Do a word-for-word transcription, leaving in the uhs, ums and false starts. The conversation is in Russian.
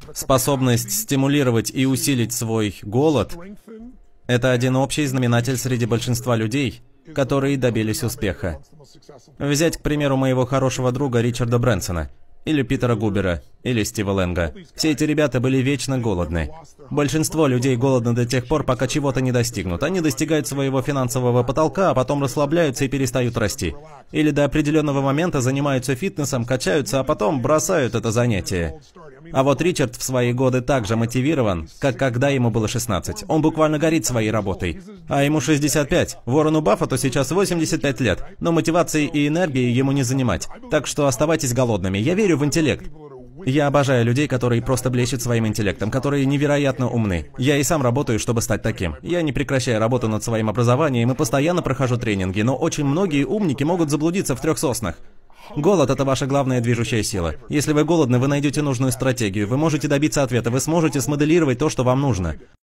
Способность стимулировать и усилить свой голод – это один общий знаменатель среди большинства людей, которые добились успеха. Взять, к примеру, моего хорошего друга Ричарда Брэнсона, или Питера Губера, или Стива Лэнга. Все эти ребята были вечно голодны. Большинство людей голодны до тех пор, пока чего-то не достигнут. Они достигают своего финансового потолка, а потом расслабляются и перестают расти. Или до определенного момента занимаются фитнесом, качаются, а потом бросают это занятие. А вот Ричард в свои годы так же мотивирован, как когда ему было шестнадцать. Он буквально горит своей работой. А ему шестьдесят пять. Уоррену Баффету сейчас восемьдесят пять лет. Но мотивации и энергии ему не занимать. Так что оставайтесь голодными. Я верю в интеллект. Я обожаю людей, которые просто блещут своим интеллектом, которые невероятно умны. Я и сам работаю, чтобы стать таким. Я не прекращаю работу над своим образованием и постоянно прохожу тренинги, но очень многие умники могут заблудиться в трех соснах. Голод – это ваша главная движущая сила. Если вы голодны, вы найдете нужную стратегию, вы можете добиться ответа, вы сможете смоделировать то, что вам нужно.